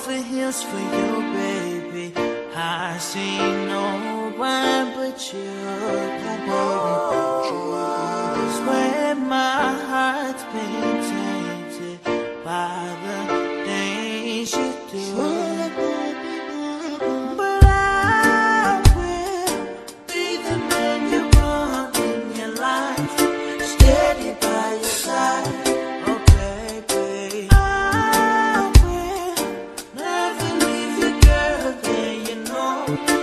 the hills for you, baby. I see no one but you, baby. Swear my heart's been tainted by the things you do. But I will be the man you want in your life, steady by your side. Oh baby, I will never leave you, girl, and you know